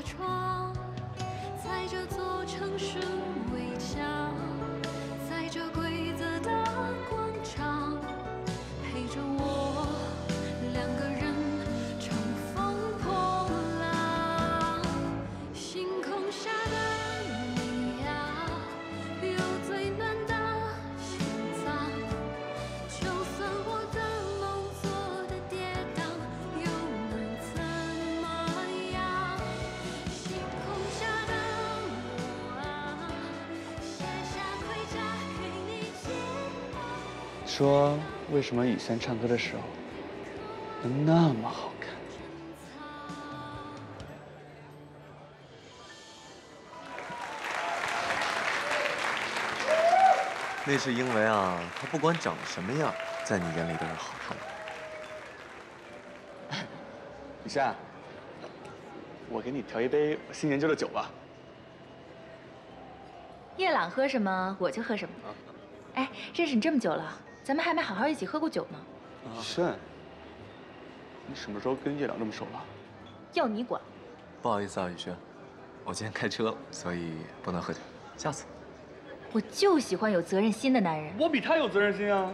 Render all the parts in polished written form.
窗，在这座城市围墙，在这规则的广场，陪着我两个人乘风破浪。星空下的你呀，有最暖的心脏。就算我的梦做的跌宕，又能怎么样？星空下的我啊，写下盔甲给你肩膀。 说为什么雨轩唱歌的时候能那么好看？ 那是因为啊，他不管长什么样，在你眼里都是好看的。 雨轩，我给你调一杯我新研究的酒吧。 叶朗喝什么我就喝什么。哎，认识你这么久了，咱们还没好好一起喝过酒呢。 雨轩，你什么时候跟叶朗这么熟了？ 要你管？ 不好意思啊，雨轩，我今天开车了，所以不能喝酒，下次。 我就喜欢有责任心的男人。 我比他有责任心啊！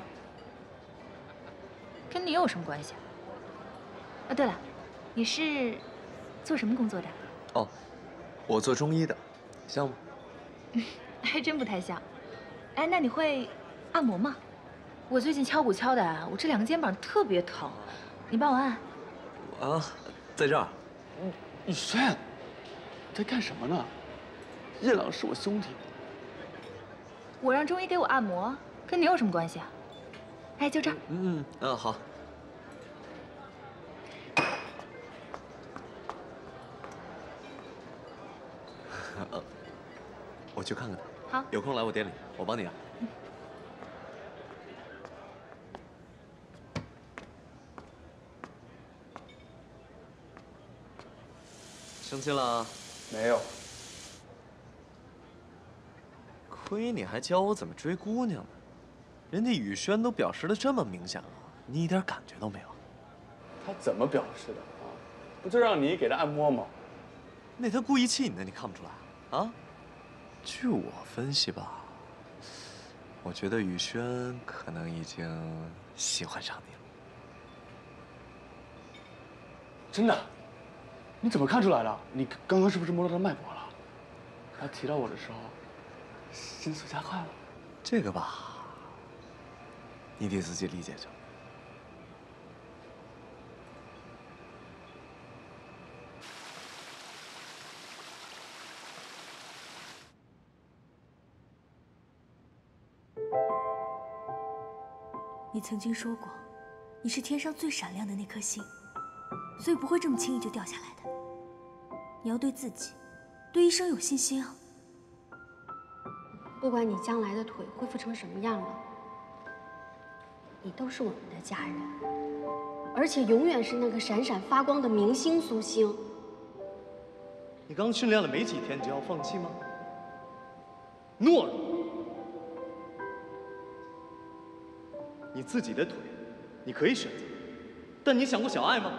跟你有什么关系啊？啊，对了，你是做什么工作的？ 哦，我做中医的，像吗？ 还真不太像。哎，那你会按摩吗？我最近敲鼓敲的啊，我这两个肩膀特别疼，你帮我按。 啊，在这儿。 雨轩，你在干什么呢？叶朗是我兄弟。 我让中医给我按摩，跟你有什么关系啊？哎，就这儿。 好。我去看看他。 好， 有空来我店里，我帮你啊。生气了？ 没有。 亏你还教我怎么追姑娘呢，人家雨轩都表示的这么明显了，你一点感觉都没有。 他怎么表示的啊？不就让你给他按摩吗？ 那他故意气你的，你看不出来啊？据我分析吧，我觉得雨轩可能已经喜欢上你了。 真的？你怎么看出来的？你刚刚是不是摸到他脉搏了？他提到我的时候，心速加快了。 这个吧，你得自己理解着。 你曾经说过，你是天上最闪亮的那颗星，所以不会这么轻易就掉下来的。你要对自己，对医生有信心啊！ 不管你将来的腿恢复成什么样了，你都是我们的家人，而且永远是那个闪闪发光的明星苏星。 你刚训练了没几天，你就要放弃吗？懦弱！你自己的腿，你可以选择，但你想过小爱吗？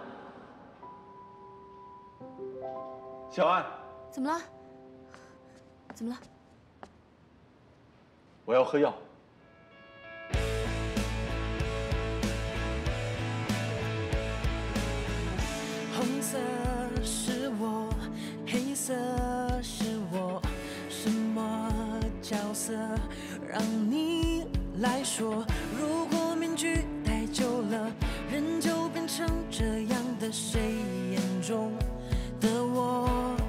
小爱， 怎么了？怎么了？ 我要喝药。 红色是我，黑色是我，什么角色让你来说？如果面具戴久了，人就变成这样的谁眼中的我？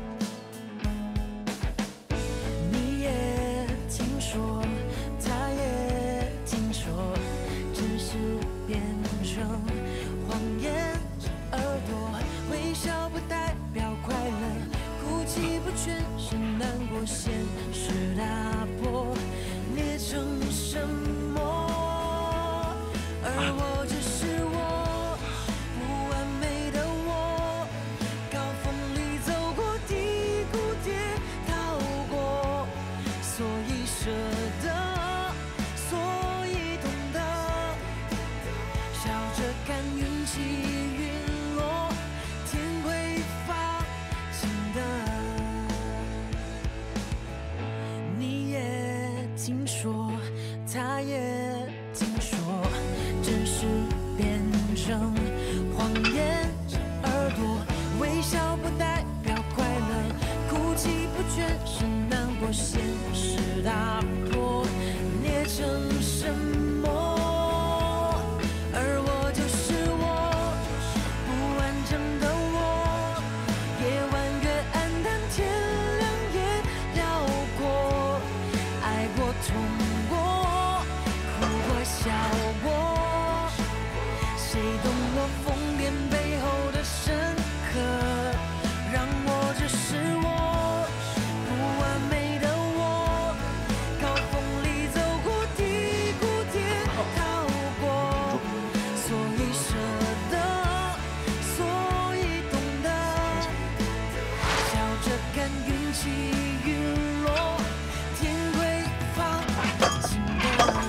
你也听说，他也听说，只是变成谎言。耳朵微笑不代表快乐，哭泣不全是难过，现实打破，裂成什么？而我只是我，不完美的我，高峰里走过，低谷跌倒过，所以舍得，所以懂得，笑着看运气陨落，天会放晴的。 听说，他也听说，真实变成谎言。耳朵微笑不代表快乐，哭泣不全是难过，现实打破，捏成什么？而我就是我，不完整的我，夜晚越暗淡，天亮也绕过，爱过，痛过，哭过，笑过，谁懂我疯癫背后的深刻？让我就是我，不完美的我，高峰里走过，低谷跌逃过，所以舍得，所以懂得，笑着看云起云落，天会放晴的。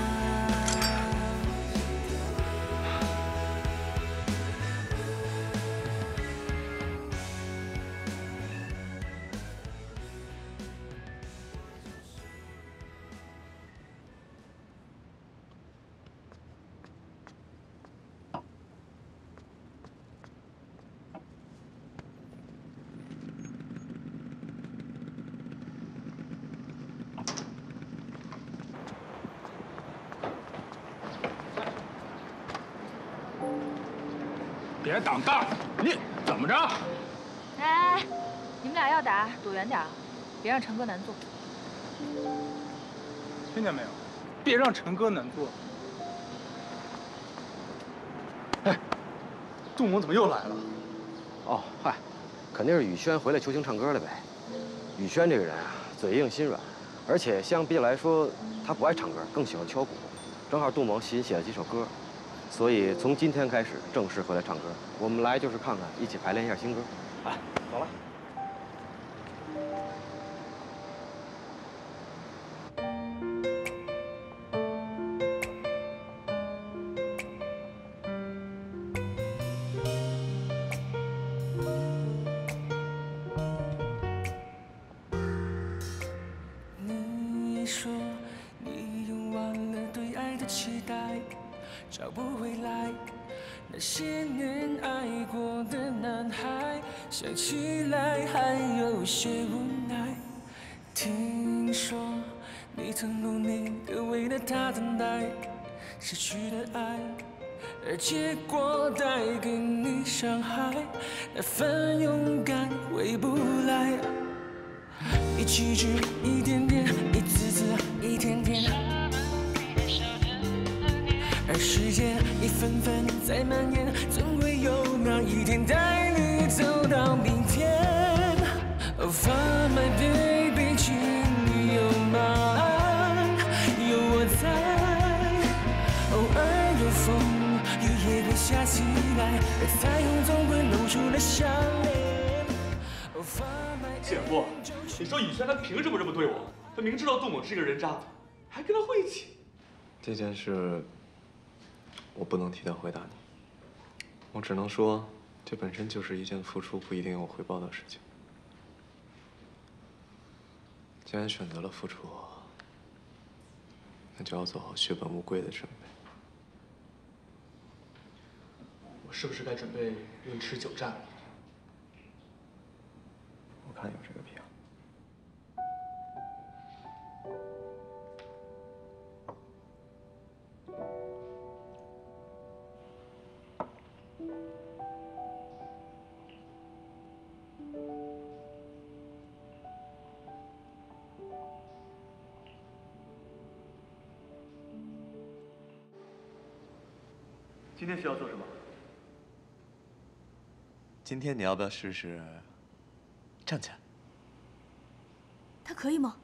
别挡道！你怎么着？ 哎，你们俩要打，躲远点，别让陈哥难做。 听见没有？别让陈哥难做。 哎，杜萌怎么又来了？ 哦，嗨，肯定是宇轩回来求情唱歌了呗。宇轩这个人啊，嘴硬心软，而且相比来说，他不爱唱歌，更喜欢敲鼓。正好杜萌新写了几首歌，所以从今天开始正式回来唱歌。我们来就是看看，一起排练一下新歌。来，走了。 你说你用完了对爱的期待，找不回来那些年爱过的男孩，想起来还有些无奈。听说你曾努力的为了他等待，失去的爱，而结果带给你伤害，那份勇敢回不来。一句句，一点点，一次次，一天天，而时间一分分在蔓延，总会有那一天带你走到明天。Oh, find my baby， 请你有爱，有我在，偶尔有风，雨也会下起来，而彩虹总会露出了笑脸。Oh, find my 姐夫，你说宇轩他凭什么这么对我？他明知道杜猛是一个人渣，还跟他混一起。 这件事，我不能替他回答你，我只能说，这本身就是一件付出不一定有回报的事情。既然选择了付出，那就要做好血本无归的准备。 我是不是该准备论持久战了？ 我看有这个必要。 今天需要做什么？ 今天你要不要试试站起来？ 他可以吗？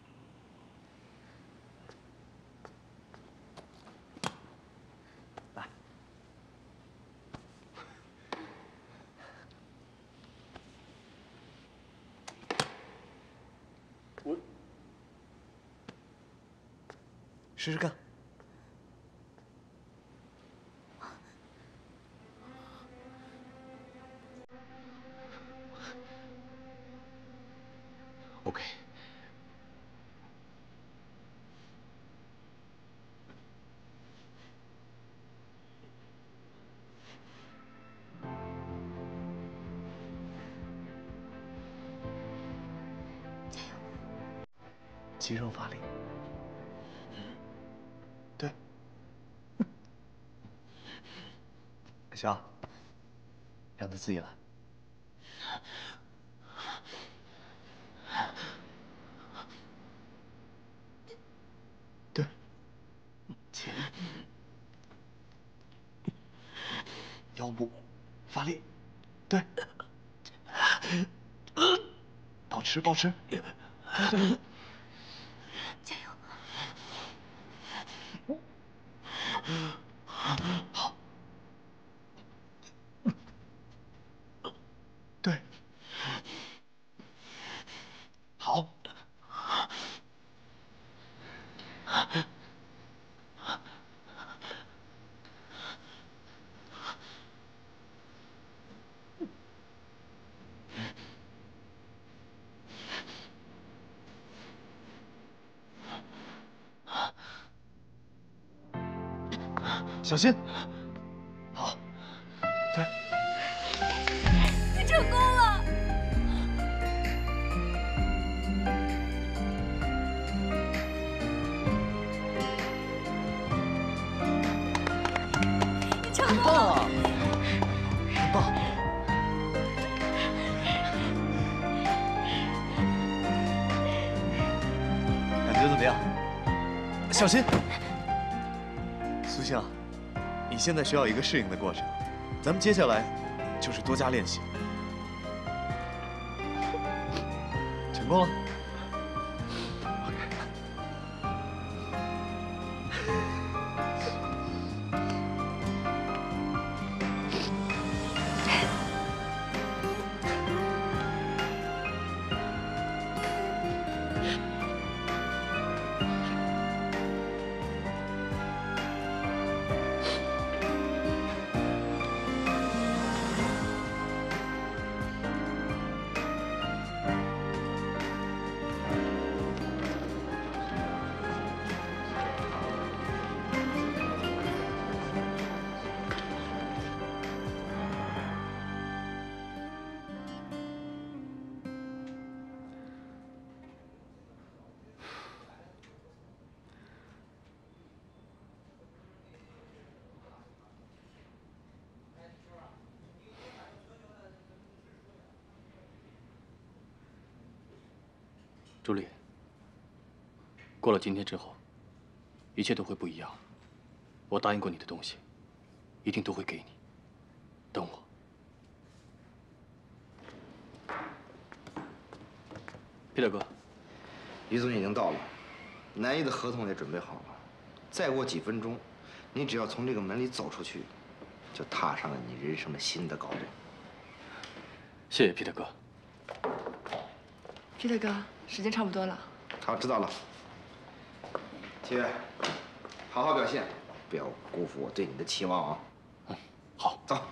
来， 我试试看。 OK。 肌肉发力。对。行，让他自己来。对。前。腰部发力。对。保持，保持。对。 加油！ 好。对。好。小心！好，对。 你成功了！你成功了！ 很棒！感觉怎么样？小心！苏星啊，你现在需要一个适应的过程，咱们接下来就是多加练习。成功了。 朱莉，过了今天之后，一切都会不一样。我答应过你的东西，一定都会给你。等我。皮特哥， 李总已经到了，南一的合同也准备好了。再过几分钟，你只要从这个门里走出去，就踏上了你人生的新的高度。 谢谢皮特哥。 皮特哥，时间差不多了。 好，知道了。七月，好好表现，不要辜负我对你的期望啊！ 嗯，好， 走。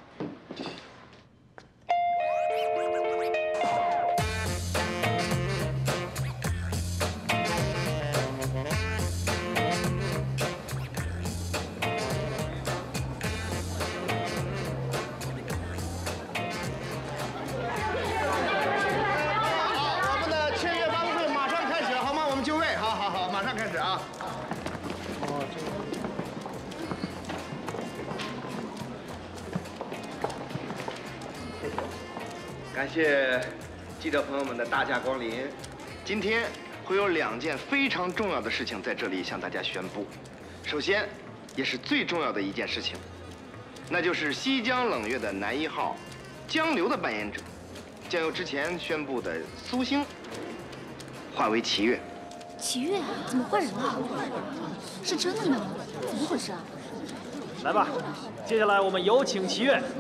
感谢记者朋友们的大驾光临。今天会有2件非常重要的事情在这里向大家宣布。首先，也是最重要的一件事情，那就是西江冷月的男1号江流的扮演者，将由之前宣布的苏星化为齐月。 齐月怎么换人了？是真的吗？怎么回事啊？ 来吧，接下来我们有请齐月。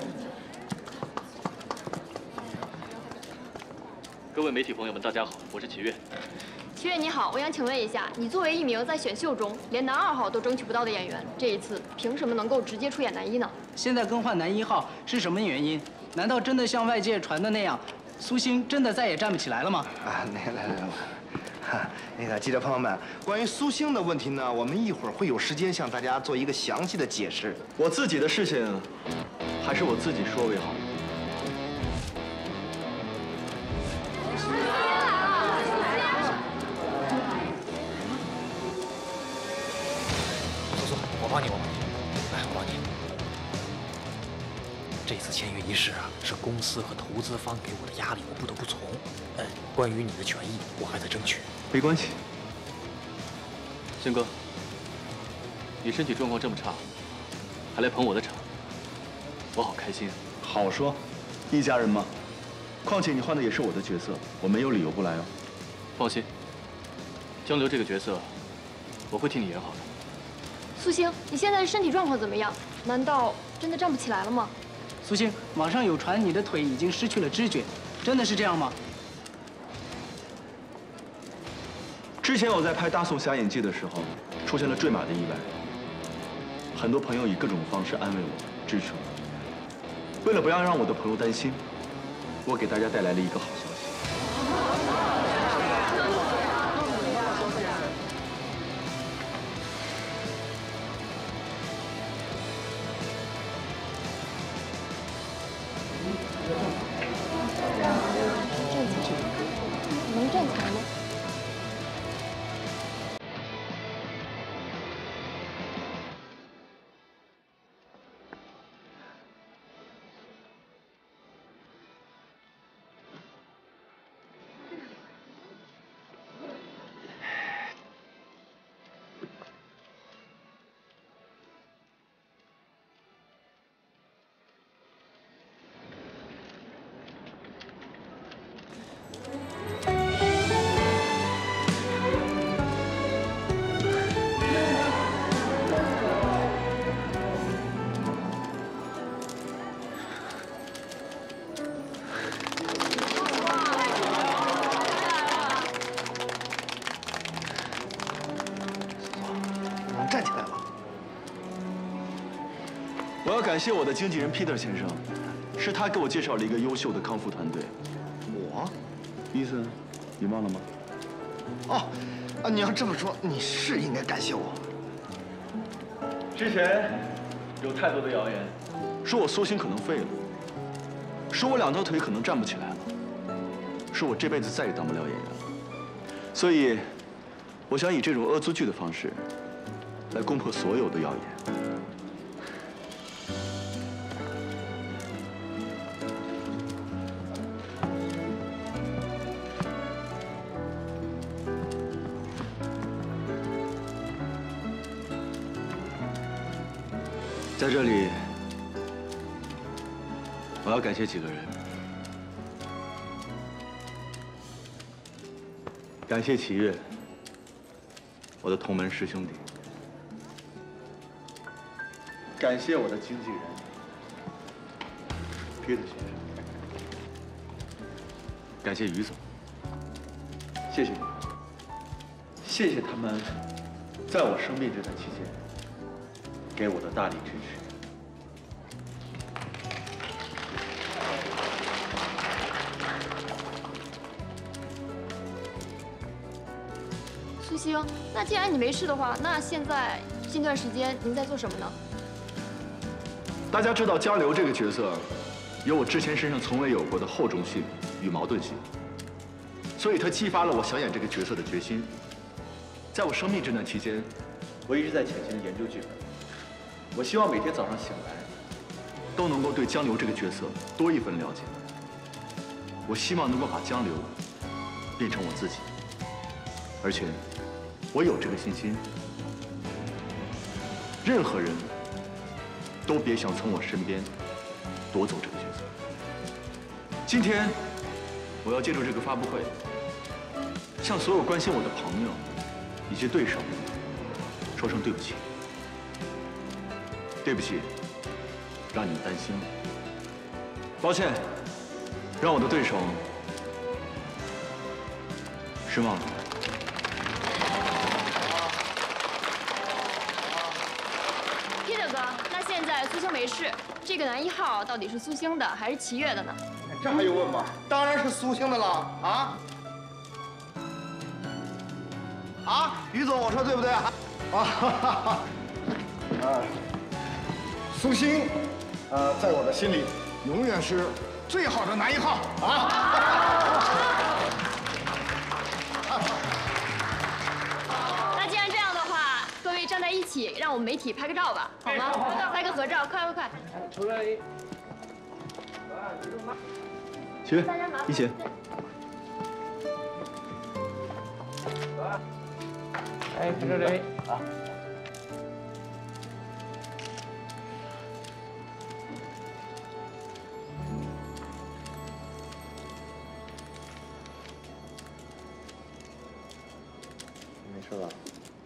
各位媒体朋友们，大家好，我是齐月。 齐月你好，我想请问一下，你作为一名在选秀中连男2号都争取不到的演员，这一次凭什么能够直接出演男1呢？ 现在更换男1号是什么原因？难道真的像外界传的那样，苏星真的再也站不起来了吗？ 啊，那个记者朋友们，关于苏星的问题呢，我们一会儿会有时间向大家做一个详细的解释。 我自己的事情，还是我自己说为好。 签约仪式啊，是公司和投资方给我的压力，我不得不从。关于你的权益，我还在争取。 没关系。 轩哥，你身体状况这么差，还来捧我的场，我好开心啊。 好说，一家人嘛。况且你换的也是我的角色，我没有理由不来哦。 放心，江流这个角色，我会替你演好的。 苏星，你现在身体状况怎么样？难道真的站不起来了吗？ 苏星，网上有传你的腿已经失去了知觉，真的是这样吗？ 之前我在拍《大宋侠演记》的时候，出现了坠马的意外，很多朋友以各种方式安慰我、支持我。为了不要让我的朋友担心，我给大家带来了一个好消息。 能站起来吗？ 站起来了。我要感谢我的经纪人 Peter 先生，是他给我介绍了一个优秀的康复团队。 我， 伊森，你忘了吗？ 哦，你要这么说，你是应该感谢我。 之前有太多的谣言，说我苏星可能废了，说我2条腿可能站不起来了，说我这辈子再也当不了演员了。所以，我想以这种恶作剧的方式，来攻破所有的谣言。在这里，我要感谢几个人。感谢齐越，我的同门师兄弟。感谢我的经纪人Peter先生。感谢于总。谢谢你们，谢谢他们，在我生病这段期间，给我的大力支持。 苏星，那既然你没事的话，那现在近段时间您在做什么呢？ 大家知道江流这个角色，有我之前身上从未有过的厚重性与矛盾性，所以他激发了我想演这个角色的决心。在我生病这段期间，我一直在潜心地研究剧本。我希望每天早上醒来，都能够对江流这个角色多一份了解。我希望能够把江流变成我自己，而且我有这个信心。任何人都别想从我身边夺走这个角色。今天，我要借助这个发布会，向所有关心我的朋友以及对手说声对不起。对不起，让你们担心了。抱歉，让我的对手失望了。 Peter哥，那现在苏星没事，这个男1号到底是苏星的还是齐越的呢？ 这还用问吗？当然是苏星的了啊！于总，我说对不对啊？苏星，在我的心里永远是最好的男1号那既然这样的话，各位站在一起，让我们媒体拍个照吧，好吗？拍个合照，快！ 出来。 起，一起。 哎，看这里啊。 没事吧？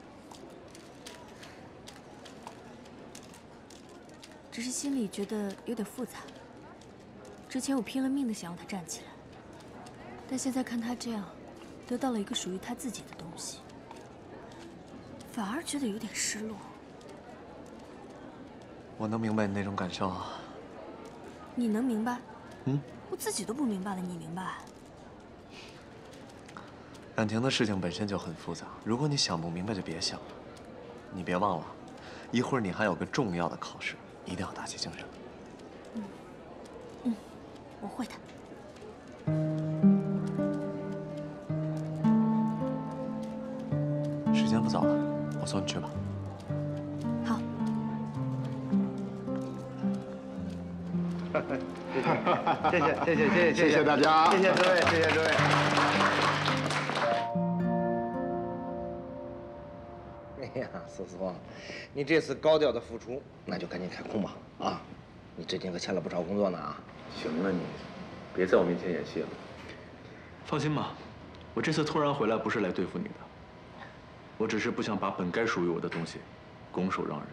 只是心里觉得有点复杂。之前我拼了命的想要他站起来，但现在看他这样，得到了一个属于他自己的东西，反而觉得有点失落。 我能明白你那种感受啊。 你能明白？ 嗯。 我自己都不明白了，你明白？ 感情的事情本身就很复杂，如果你想不明白就别想了。你别忘了，一会儿你还有个重要的考试，一定要打起精神。 我会的。 时间不早了，我送你去吧。 好。 谢谢大家，谢谢诸位，谢谢诸位。 哎呀，苏苏，你这次高调的付出，那就赶紧开工吧啊！你最近可签了不少工作呢啊！ 行了你，别在我面前演戏了。放心吧，我这次突然回来不是来对付你的，我只是不想把本该属于我的东西拱手让人。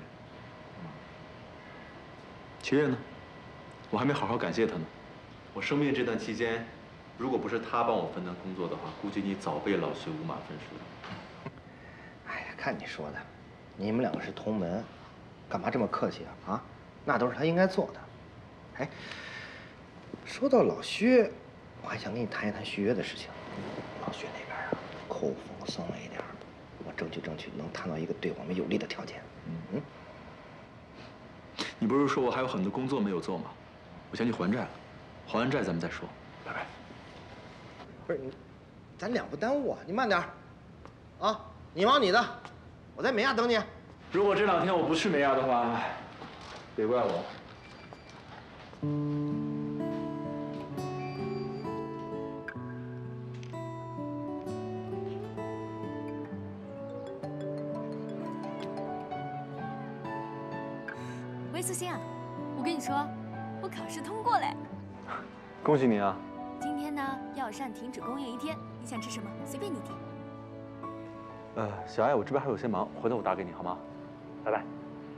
齐越呢？我还没好好感谢他呢。我生病这段期间，如果不是他帮我分担工作的话，估计你早被老徐五马分尸了。 看你说的，你们两个是同门，干嘛这么客气啊？啊，那都是他应该做的。哎，说到老薛，我还想跟你谈一谈续约的事情。老薛那边啊，口风松了一点，我争取能谈到一个对我们有利的条件。嗯。 你不是说我还有很多工作没有做吗？我想你还债了，还完债咱们再说。拜拜。 不是你，咱俩不耽误啊，你慢点啊，你忙你的。 我在美亚等你。 如果这2天我不去美亚的话，别怪我。 喂，苏欣啊，我跟你说，我考试通过嘞。 恭喜你啊！ 今天呢，药膳停止供应1天，你想吃什么随便你点。 小艾，我这边还有些忙，回头我打给你好吗？拜拜。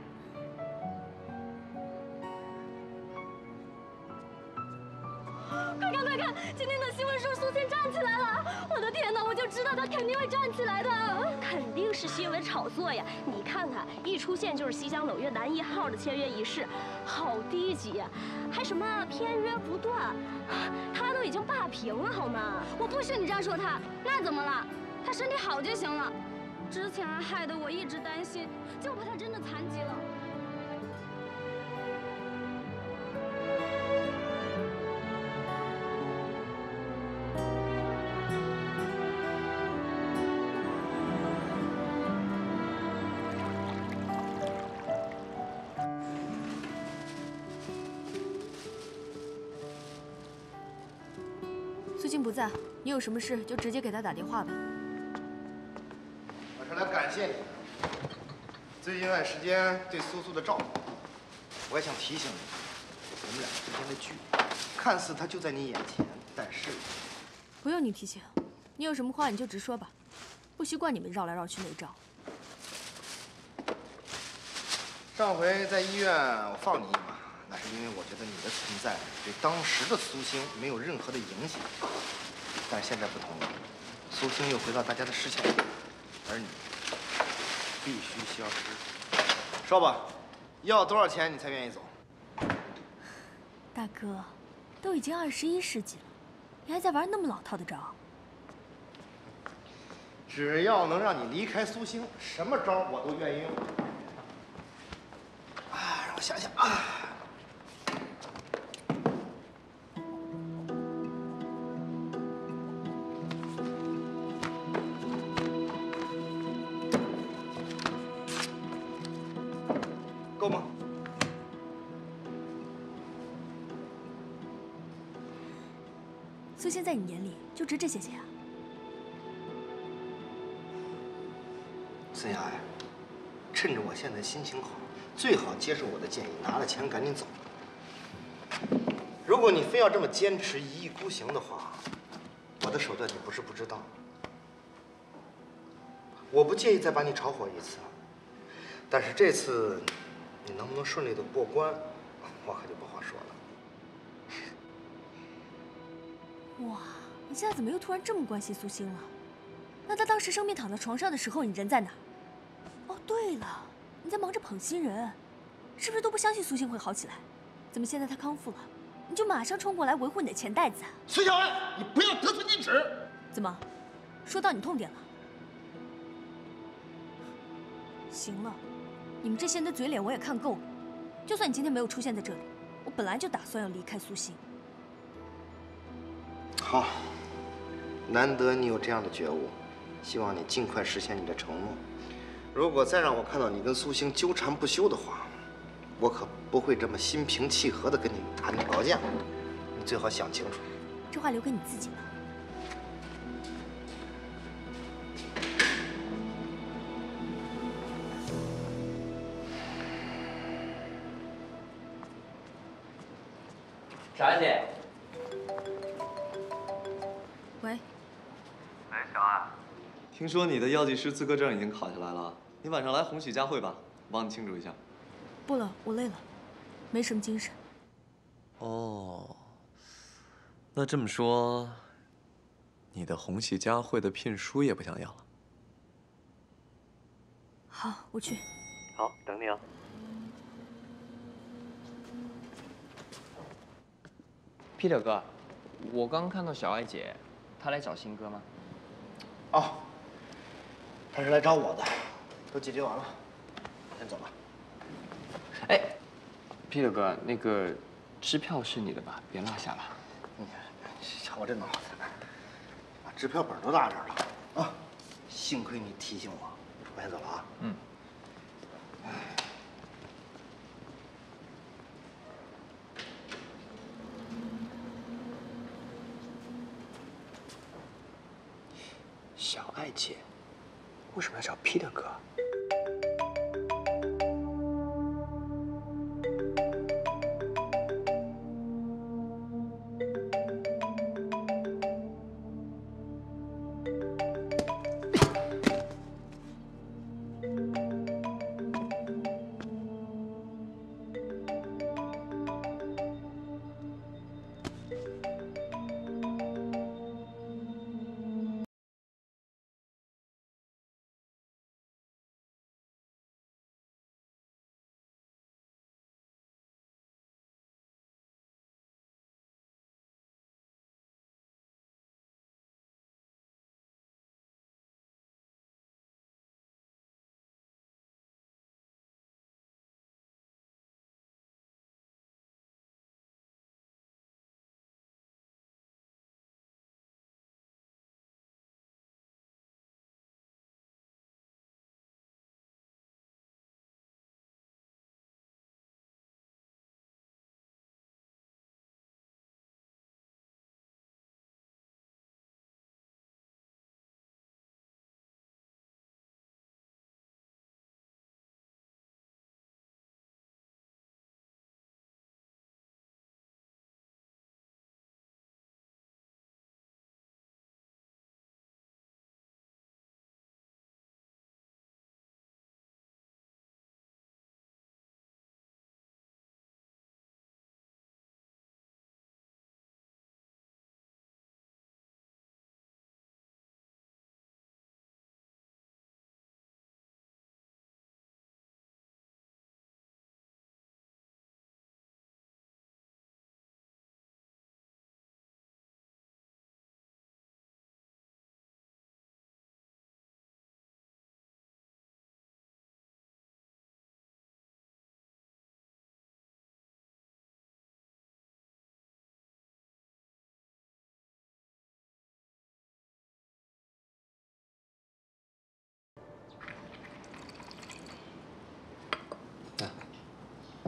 快看快看，今天的新闻说苏欣站起来了！我的天哪，我就知道她肯定会站起来的。 肯定是新闻炒作呀！你看看，一出现就是西江冷月男1号的签约仪式，好低级呀！还什么片约不断，他都已经霸屏了好吗？ 我不许你这样说他，那怎么了？他身体好就行了。 之前还害得我一直担心，就怕他真的残疾了。 苏欣不在，你有什么事就直接给他打电话呗。 我是来感谢你的。最近一段时间对苏苏的照顾，我也想提醒你，我们俩之间的距离，看似它就在你眼前，但是不用你提醒，你有什么话你就直说吧，不习惯你们绕来绕去那一招。 上回在医院我放你一马，那是因为我觉得你的存在对当时的苏星没有任何的影响，但是现在不同了，苏星又回到大家的视线里。 而你必须消失。说吧，要多少钱你才愿意走？ 大哥，都已经21世纪了，你还在玩那么老套的招？ 只要能让你离开苏星，什么招我都愿意用。啊，让我想想啊。 够吗？ 苏欣在你眼里就值这些钱啊？ 孙雅呀，趁着我现在心情好，最好接受我的建议，拿了钱赶紧走。如果你非要这么坚持一意孤行的话，我的手段你不是不知道。我不介意再把你炒火一次，但是这次你能不能顺利的过关，我可就不好说了。 哇，你现在怎么又突然这么关心苏欣了？那她当时生病躺在床上的时候，你人在哪儿？哦，对了，你在忙着捧新人，是不是都不相信苏欣会好起来？怎么现在她康复了，你就马上冲过来维护你的钱袋子啊？ 孙小安，你不要得寸进尺。 怎么，说到你痛点了？行了，你们这些人的嘴脸我也看够了。就算你今天没有出现在这里，我本来就打算要离开苏欣。 好，难得你有这样的觉悟，希望你尽快实现你的承诺。如果再让我看到你跟苏欣纠缠不休的话，我可不会这么心平气和的跟你谈条件。你最好想清楚。 这话留给你自己吧。 小安姐。 喂。 喂，小安。听说你的药剂师资格证已经考下来了，你晚上来红喜家会吧，我帮你庆祝一下。 不了，我累了，没什么精神。 哦，那这么说，你的红喜家会的聘书也不想要了？ 好，我去。 好，等你啊。 Peter 哥，我刚看到小艾姐，她来找新哥吗？ 哦，他是来找我的，都解决完了，先走了。 哎 ，Peter 哥，那个支票是你的吧？别落下了。 你瞧我这脑子，把支票本都落这儿了啊！幸亏你提醒我，我先走了啊。 嗯。小艾姐，为什么要找 Peter 哥？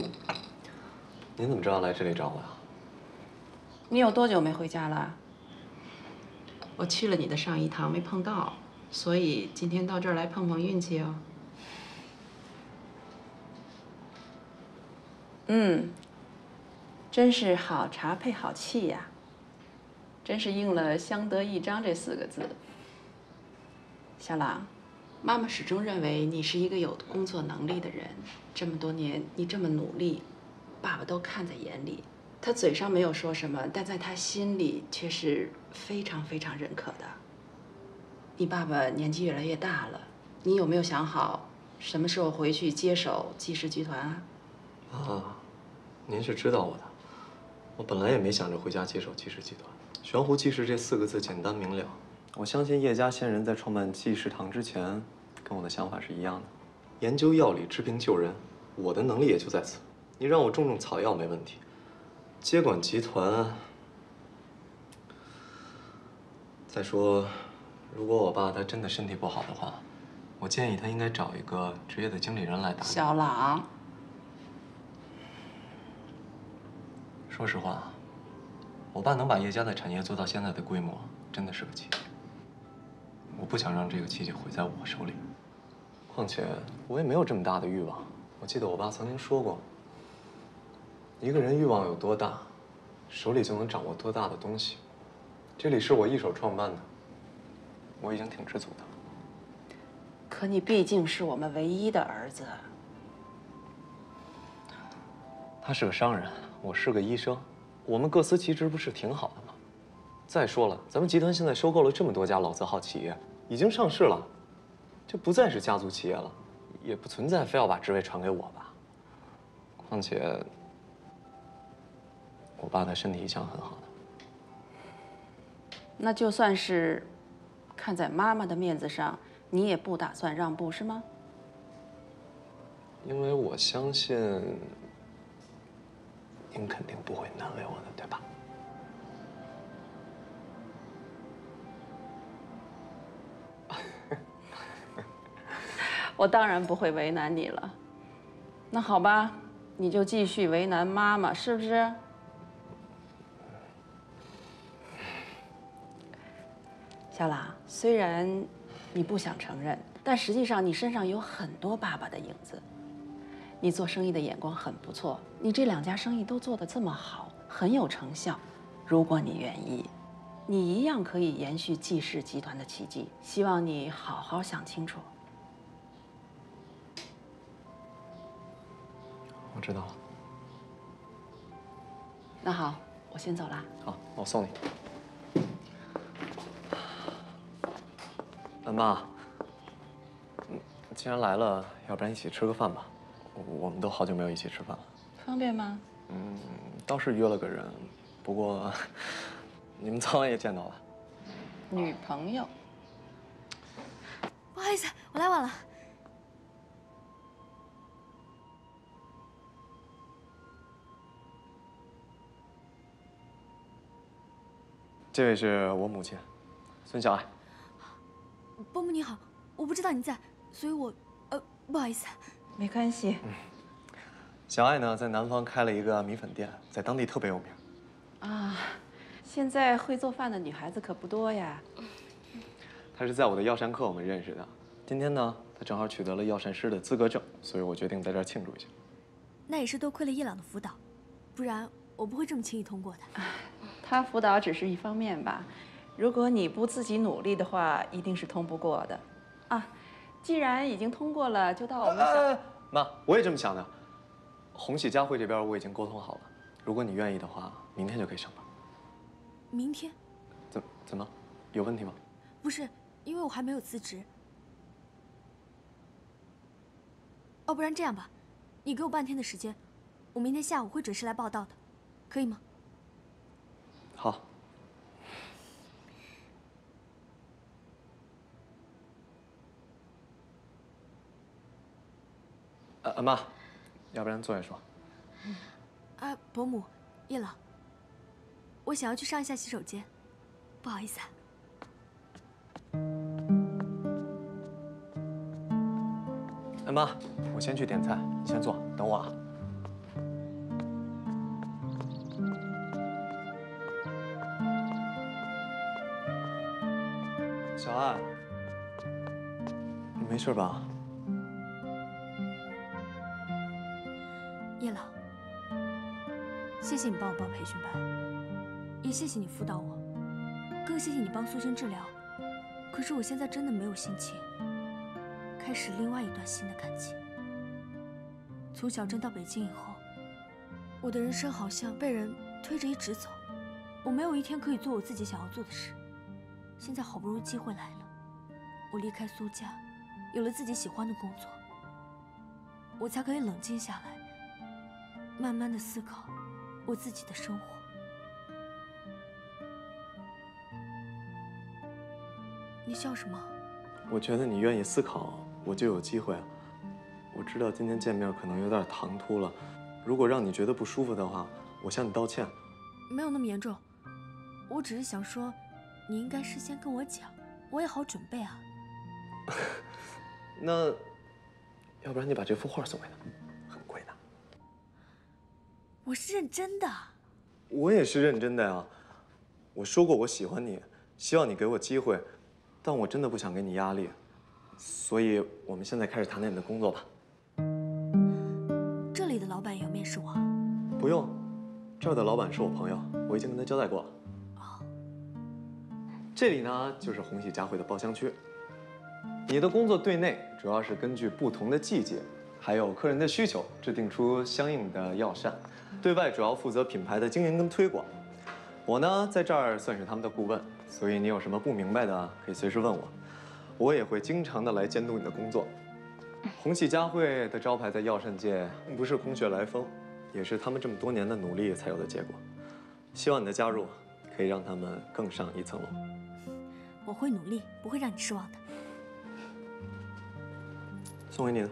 您怎么知道来这里找我呀？ 你有多久没回家了？ 我去了你的上一堂没碰到，所以今天到这儿来碰碰运气哦。真是好茶配好气呀，真是应了相得益彰这4个字。小朗，妈妈始终认为你是一个有工作能力的人，这么多年你这么努力，爸爸都看在眼里。他嘴上没有说什么，但在他心里却是非常非常认可的。你爸爸年纪越来越大了，你有没有想好什么时候回去接手纪氏集团啊？ 啊，您是知道我的。我本来也没想着回家接手纪氏集团。悬壶济世这4个字简单明了。我相信叶家先人在创办济世堂之前，跟我的想法是一样的。研究药理，治病救人，我的能力也就在此。你让我种种草药没问题，接管集团。再说，如果我爸他真的身体不好的话，我建议他应该找一个职业的经理人来打理。 小朗， 说实话，我爸能把叶家的产业做到现在的规模，真的是个奇迹。我不想让这个奇迹毁在我手里。况且我也没有这么大的欲望。我记得我爸曾经说过，一个人欲望有多大，手里就能掌握多大的东西。这里是我一手创办的，我已经挺知足的。 可你毕竟是我们唯一的儿子。 他是个商人，我是个医生，我们各司其职，不是挺好的吗？再说了，咱们集团现在收购了这么多家老字号企业，已经上市了，这不再是家族企业了，也不存在非要把职位传给我吧。况且，我爸他身体一向很好的。 那就算是看在妈妈的面子上，你也不打算让步是吗？ 因为我相信，您肯定不会难为我的，对吧？ 我当然不会为难你了。那好吧，你就继续为难妈妈，是不是？小朗，虽然你不想承认，但实际上你身上有很多爸爸的影子。你做生意的眼光很不错，你这2家生意都做得这么好，很有成效。如果你愿意，你一样可以延续纪氏集团的奇迹。希望你好好想清楚。 我知道了。 那好，我先走了。 好，我送你。妈，既然来了，要不然一起吃个饭吧？我们都好久没有一起吃饭了。 方便吗？ 倒是约了个人，不过你们早晚也见到了。 女朋友。 不好意思，我来晚了。 这位是我母亲，孙小爱。 伯母你好，我不知道你在，所以我，不好意思。 没关系。 小爱呢，在南方开了一个米粉店，在当地特别有名。 啊，现在会做饭的女孩子可不多呀。 她是在我的药膳课我们认识的。今天呢，她正好取得了药膳师的资格证，所以我决定在这儿庆祝一下。 那也是多亏了叶朗的辅导，不然我不会这么轻易通过的。 他辅导只是一方面吧，如果你不自己努力的话，一定是通不过的。啊，既然已经通过了，就到我们妈，我也这么想的。红喜佳慧这边我已经沟通好了，如果你愿意的话，明天就可以上班。 明天？ 怎么？有问题吗？ 不是，因为我还没有辞职。哦，不然这样吧，你给我半天的时间，我明天下午会准时来报到的，可以吗？ 好。妈，要不然坐下说。 伯母，叶朗，我想要去上一下洗手间，不好意思啊。 妈，我先去点菜，你先坐，等我啊。 小爱，你没事吧？ 叶老，谢谢你帮我报培训班，也谢谢你辅导我，更谢谢你帮苏萱治疗。可是我现在真的没有心情开始另外一段新的感情。从小镇到北京以后，我的人生好像被人推着一直走，我没有一天可以做我自己想要做的事。现在好不容易机会来了，我离开苏家，有了自己喜欢的工作，我才可以冷静下来，慢慢的思考我自己的生活。你笑什么？ 我觉得你愿意思考，我就有机会。我知道今天见面可能有点唐突了，如果让你觉得不舒服的话，我向你道歉。 没有那么严重，我只是想说，你应该事先跟我讲，我也好准备啊。 那，要不然你把这幅画送给他，很贵的。 我是认真的。 我也是认真的呀。我说过我喜欢你，希望你给我机会，但我真的不想给你压力，所以我们现在开始谈谈你的工作吧。 这里的老板也要面试我？ 不用，这儿的老板是我朋友，我已经跟他交代过了。这里呢，就是鸿禧佳汇的包厢区。你的工作对内主要是根据不同的季节，还有客人的需求，制定出相应的药膳；对外主要负责品牌的经营跟推广。我呢，在这儿算是他们的顾问，所以你有什么不明白的，可以随时问我。我也会经常的来监督你的工作。鸿禧佳汇的招牌在药膳界不是空穴来风，也是他们这么多年的努力才有的结果。希望你的加入可以让他们更上一层楼。 我会努力，不会让你失望的。 送给你的。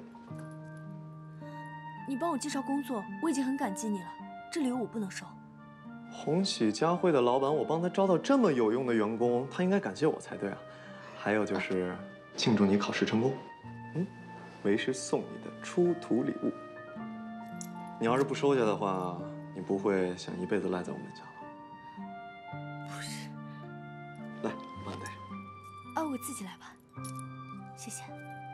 你帮我介绍工作，我已经很感激你了。这礼物我不能收。 鸿禧佳汇的老板，我帮他招到这么有用的员工，他应该感谢我才对啊。还有就是庆祝你考试成功，为师送你的出徒礼物。你要是不收下的话，你不会想一辈子赖在我们家了。 不是。 来，我帮你带上。 啊，我自己来吧。谢谢。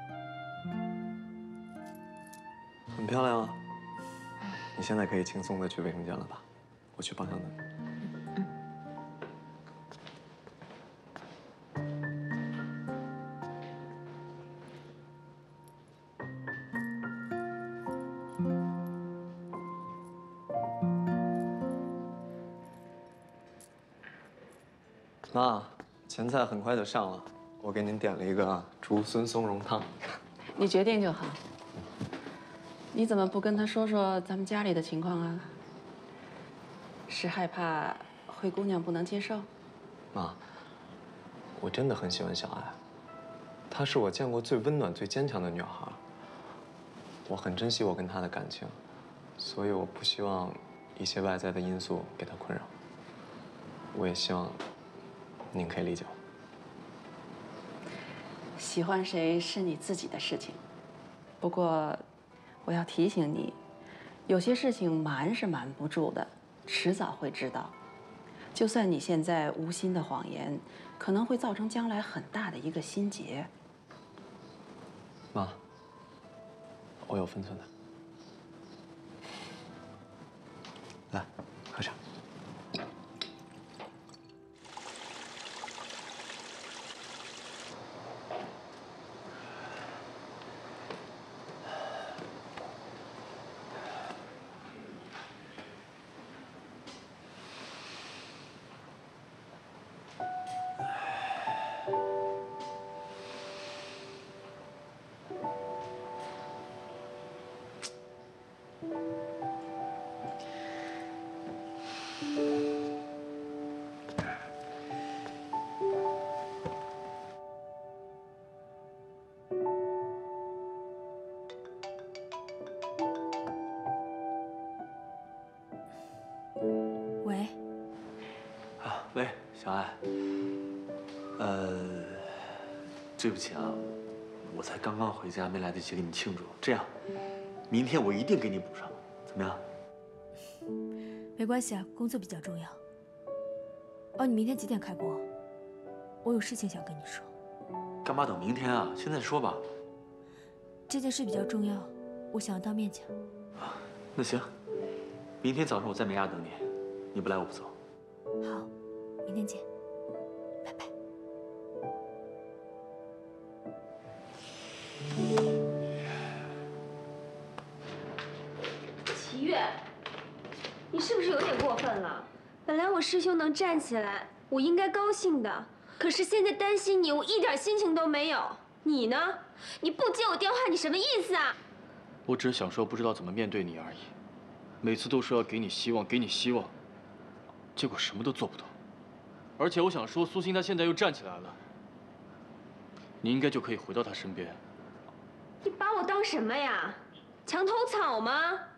很漂亮啊！你现在可以轻松的去卫生间了吧？我去包厢等你。妈，前菜很快就上了，我给您点了一个竹荪松茸汤。 你决定就好。你怎么不跟他说说咱们家里的情况啊？是害怕灰姑娘不能接受？ 妈，我真的很喜欢小爱，她是我见过最温暖、最坚强的女孩。我很珍惜我跟她的感情，所以我不希望一些外在的因素给她困扰。我也希望您可以理解我。 喜欢谁是你自己的事情，不过我要提醒你，有些事情瞒是瞒不住的，迟早会知道。就算你现在无心的谎言，可能会造成将来很大的一个心结。 妈，我有分寸的。来，喝茶。 喂。 啊，喂，小爱。对不起啊，我才刚刚回家，没来得及给你庆祝。这样，明天我一定给你补上，怎么样？ 没关系啊，工作比较重要。哦，你明天几点开工？我有事情想跟你说。 干嘛等明天啊？现在说吧。 这件事比较重要，我想要当面讲。 那行，明天早上我在美亚等你，你不来我不走。 好，明天见，拜拜。 齐越，你是不是有点过分了？本来我师兄能站起来，我应该高兴的。可是现在担心你，我一点心情都没有。你呢？你不接我电话，你什么意思啊？ 我只是想说，不知道怎么面对你而已。每次都说要给你希望，给你希望，结果什么都做不到。而且我想说，苏欣她现在又站起来了，你应该就可以回到她身边。 你把我当什么呀？墙头草吗？